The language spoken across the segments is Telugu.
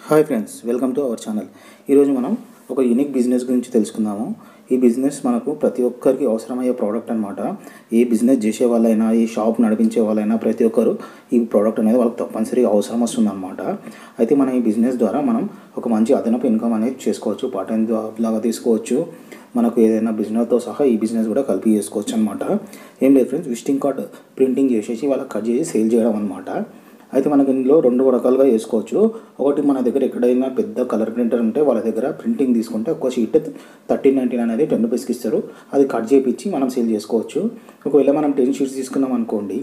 Hi friends, welcome to our channel. ఈరోజు మనం ఒక యూనిక్ బిజినెస్ గురించి తెలుసుకుందాము. ఈ బిజినెస్ మనకు ప్రతి ఒక్కరికి అవసరమయ్యే ప్రోడక్ట్ అనమాట. ఏ బిజినెస్ చేసే వాళ్ళైనా, ఈ షాప్ నడిపించే వాళ్ళైనా ప్రతి ఒక్కరు ఈ ప్రోడక్ట్ అనేది వాళ్ళకి తప్పనిసరిగా అవసరం వస్తుంది అనమాట. అయితే మనం ఈ బిజినెస్ ద్వారా మనం ఒక మంచి అదనపు ఇన్కమ్ అనేది చేసుకోవచ్చు. పార్ట్ టైం జాబ్ లాగా తీసుకోవచ్చు. మనకు ఏదైనా బిజినెస్తో సహా ఈ బిజినెస్ కూడా కలిపి చేసుకోవచ్చు అనమాట. ఏం లేదు ఫ్రెండ్స్, విజిటింగ్ కార్డ్ ప్రింటింగ్ చేసేసి వాళ్ళకి కట్ చేసి సేల్ చేయడం అనమాట. అయితే మనకి ఇందులో రెండు రకాలుగా చేసుకోవచ్చు. ఒకటి, మన దగ్గర ఎక్కడైనా పెద్ద కలర్ ప్రింటర్ ఉంటే వాళ్ళ దగ్గర ప్రింటింగ్ తీసుకుంటే ఒక షీట్ 13.99 అనేది 10 రూపీస్కి ఇస్తారు. అది కట్ చేయించి మనం సేల్ చేసుకోవచ్చు. ఒకవేళ మనం 10 షీట్స్ తీసుకున్నాం అనుకోండి,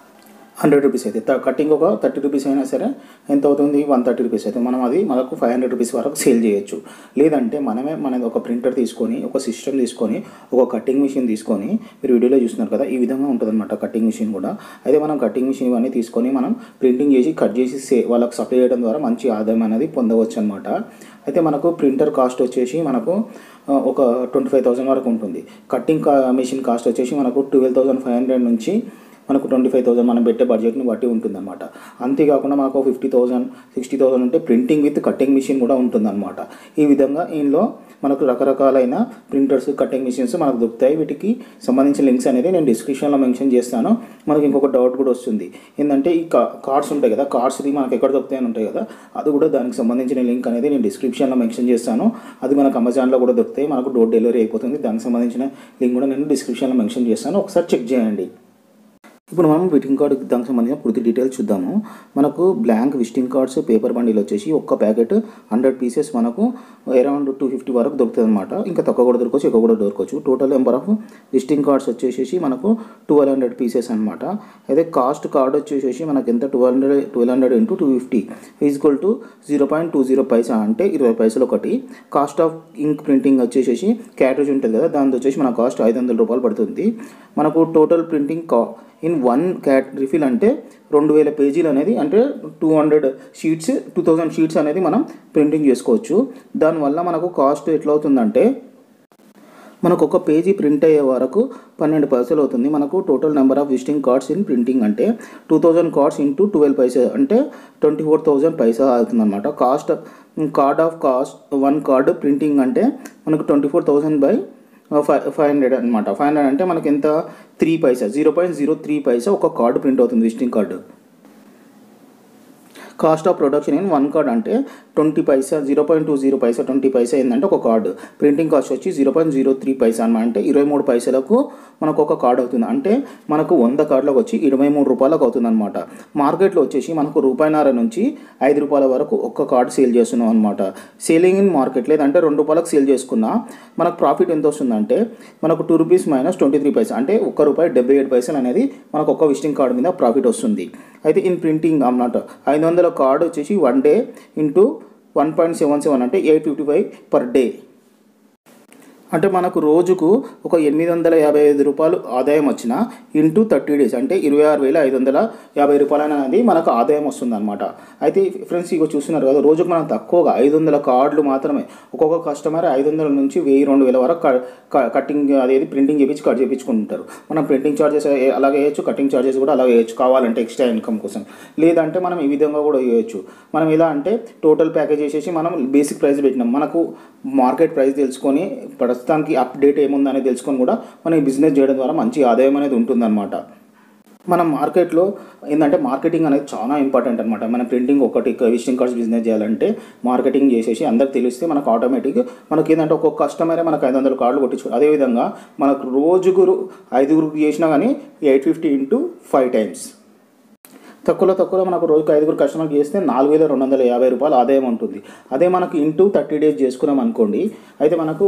100 రూపీస్ అయితే కటింగ్ ఒక 30 రూపీస్ అయినా సరే ఎంత అవుతుంది, 130 రూపీస్ అయితే మనం అది మనకు 500 రూపీస్ వరకు సేల్ చేయొచ్చు. లేదంటే మనది ఒక ప్రింటర్ తీసుకొని, ఒక సిస్టమ్ తీసుకొని, ఒక కటింగ్ మిషన్ తీసుకొని, మీరు వీడియోలో చూస్తున్నారు కదా, ఈ విధంగా ఉంటుంది అనమాట కటింగ్ మిషన్ కూడా. అయితే మనం కటింగ్ మిషన్ ఇవన్నీ తీసుకొని మనం ప్రింటింగ్ చేసి కట్ చేసి వాళ్ళకి సప్లై చేయడం ద్వారా మంచి ఆదాయం అనేది పొందవచ్చు అనమాట. అయితే మనకు ప్రింటర్ కాస్ట్ వచ్చేసి మనకు ఒక 25,000 వరకు ఉంటుంది. కటింగ్ మిషన్ కాస్ట్ వచ్చేసి మనకు 12,500 నుంచి మనకు 25,000 మనం పెట్టే బడ్జెట్ని బట్టి ఉంటుందన్నమాట. అంతేకాకుండా మనకు 50,000, 60,000 ఉంటే ప్రింటింగ్ విత్ కటింగ్ మిషన్ కూడా ఉంటుందన్నమాట. ఈ విధంగా ఇందులో మనకు రకరకాలైన ప్రింటర్స్, కటింగ్ మిషన్స్ మనకు దొరుకుతాయి. వీటికి సంబంధించిన లింక్స్ అనేది నేను డిస్క్రిప్షన్లో మెన్షన్ చేస్తాను. మనకి ఇంకొక డౌట్ కూడా వస్తుంది, ఏంటంటే ఈ కార్డ్స్ ఉంటాయి కదా, కార్డ్స్ది మనకు ఎక్కడ దొరుకుతాయని ఉంటాయి కదా, అది కూడా దానికి సంబంధించిన లింక్ అనేది నేను డిస్క్రిప్షన్లో మెన్షన్ చేస్తాను. అది మనకు అమెజాన్లో కూడా దొరుకుతాయి, మనకు డోర్ డెలివరీ అయిపోతుంది. దానికి సంబంధించిన లింక్ కూడా నేను డిస్క్రిప్షన్లో మెన్షన్ చేస్తాను, ఒకసారి చెక్ చేయండి. ఇప్పుడు మనం విజిటింగ్ కార్డ్ దానికి సంబంధించిన పూర్తి డీటెయిల్స్ చూద్దాము. మనకు blank visiting cards paper bundle వచ్చేసి ఒక్క ప్యాకెట్ 100 పీసెస్ మనకు అరౌండ్ 250 వరకు దొరుకుతుంది అనమాట. ఇంకా తక్కువ కూడా దొరకవచ్చు, ఎక్కువ కూడా దొరకవచ్చు. Total number of visiting cards వచ్చేసి మనకు 1200 పీసెస్ అనమాట. అయితే కాస్ట్ కార్డ్ వచ్చేసి మనకి ఎంత, 1200 × 250 ఈక్వల్ టు 0.20 పైసా, అంటే 20 పైసలు ఒకటి. కాస్ట్ ఆఫ్ ఇంక్ ప్రింటింగ్ వచ్చేసి క్యాటరేజ్ ఉంటుంది కదా, దాని వచ్చేసి మన కాస్ట్ 500 రూపాయలు పడుతుంది. మనకు total printing in 1 cat refill అంటే 2000 పేజీలు అనేది, అంటే 200 షీట్స్, 2000 షీట్స్ అనేది మనం ప్రింటింగ్ చేసుకోవచ్చు. దానివల్ల మనకు కాస్ట్ ఎట్లా అవుతుందంటే, మనకు ఒక పేజీ ప్రింట్ అయ్యే వరకు 12 పైసలు అవుతుంది. మనకు total number of visiting cards in printing అంటే 2000 కార్డ్స్ ఇంటూ 12 పైసా అంటే 24,000 పైసా అవుతుంది అనమాట. Card of cost 1 card printing అంటే మనకు 24,000 బై 500 అనమాట. 500 అంటే మనకి ఎంత, 3 పైసా, 0.03 పైసా ఒక కార్డు ప్రింట్ అవుతుంది visiting card. Cost of production in 1 card అంటే 20 పైసా, 0.20 పైసా, 20 పైసా ఏంటంటే ఒక కార్డు. ప్రింటింగ్ కాస్ట్ వచ్చి 0.03 పైసా అనమాట, అంటే 23 పైసలకు మనకు ఒక కార్డు అవుతుంది. అంటే మనకు 100 కార్డులకు వచ్చి 23 రూపాయలకు అవుతుంది అనమాట. మార్కెట్లో వచ్చేసి మనకు రూపాయిన్నర నుంచి 5 రూపాయల వరకు ఒక్క కార్డు సేల్ చేస్తున్నాం అనమాట. సేలింగ్ ఇన్ మార్కెట్ లేదంటే 2 రూపాయలకు సేల్ చేసుకున్నా మనకు ప్రాఫిట్ ఎంత వస్తుందంటే, మనకు 2 రూపీస్ మైనస్ 23 పైసా అంటే ₹1.77 అనేది మనకు ఒక్క విజిటింగ్ కార్డు మీద ప్రాఫిట్ వస్తుంది. అయితే ఇన్ ప్రింటింగ్ అన్నమాట 500 కార్డు వచ్చేసి 1 డే ఇంటూ 1.77 అంటే 855 పర్ డే. అంటే మనకు రోజుకు ఒక 855 రూపాయలు ఆదాయం వచ్చిన ఇంటూ 30 డేస్ అంటే 26,550 రూపాయలు అనేది మనకు ఆదాయం వస్తుంది అనమాట. అయితే ఫ్రెండ్స్, ఇక చూస్తున్నారు కదా, రోజుకు మనం తక్కువగా 500 కార్డులు మాత్రమే, ఒక్కొక్క కస్టమర్ 500 నుంచి 1000-2000 వరకు కటింగ్ అదేది ప్రింటింగ్ చేయించి కట్ చేయించుకుంటారు. మనం ప్రింటింగ్ ఛార్జెస్ అలాగే వేయచ్చు, కటింగ్ ఛార్జెస్ కూడా అలాగే వేయచ్చు, కావాలంటే ఎక్స్ట్రా ఇన్కమ్ కోసం. లేదంటే మనం ఈ విధంగా కూడా వేయచ్చు. మనం ఎలా అంటే టోటల్ ప్యాకేజ్ చేసేసి మనం బేసిక్ ప్రైస్ పెట్టినాం, మనకు మార్కెట్ ప్రైస్ తెలుసుకొని ప్రస్తుతానికి అప్డేట్ ఏముందని తెలుసుకొని కూడా మనం ఈ బిజినెస్ చేయడం ద్వారా మంచి ఆదాయం అనేది ఉంటుందన్నమాట. మనం మార్కెట్లో ఏంటంటే మార్కెటింగ్ అనేది చాలా ఇంపార్టెంట్ అనమాట. మన ప్రింటింగ్ ఒకటి విజిటింగ్ కార్డ్స్ బిజినెస్ చేయాలంటే మార్కెటింగ్ చేసేసి అందరికి తెలిస్తే మనకు ఆటోమేటిక్ మనకి ఏంటంటే ఒక్కొక్క కస్టమరే మనకు 500 కార్డులు కొట్టించుకోవాలి. అదేవిధంగా మనకు రోజుకు 5గురికి చేసినా కానీ 850 × 5 టైమ్స్ తక్కువలో మనకు రోజుకు 5 కస్టమర్కి చేస్తే 4,250 రూపాయలు ఆదాయం ఉంటుంది. అదే మనకు ఇంటూ 30 డేస్ చేసుకున్నాం అనుకోండి, అయితే మనకు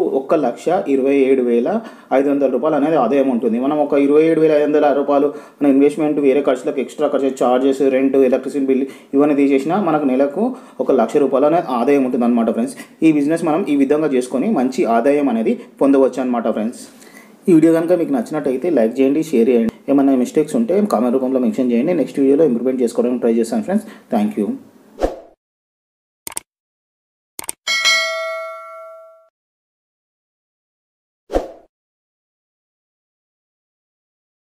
1,27,500 రూపాయలు అనేది ఆదాయం ఉంటుంది. మనం ఒక 27,500 రూపాయలు మన ఇన్వెస్ట్మెంట్, వేరే ఖర్చులకు ఎక్స్ట్రా ఖర్చు, చార్జెస్, రెంట్, ఎలక్ట్రిసిటీ బిల్ ఇవన్నీ తీసేసినా మనకు నెలకు 1,00,000 రూపాయలు అనేది ఆదాయం ఉంటుంది అనమాట ఫ్రెండ్స్. ఈ బిజినెస్ మనం ఈ విధంగా చేసుకొని మంచి ఆదాయం అనేది పొందవచ్చు అనమాట ఫ్రెండ్స్. ఈ వీడియో కనుక మీకు నచ్చినట్టయితే లైక్ చేయండి, షేర్ చేయండి. ఏమైనా మిస్టేక్స్ ఉంటే కామెంట్ రూపంలో మెన్షన్ చేయండి. నెక్స్ట్ వీడియోలో ఇంప్రూవ్మెంట్ చేసుకోవడానికి ట్రై చేస్తాను ఫ్రెండ్స్. Thank you.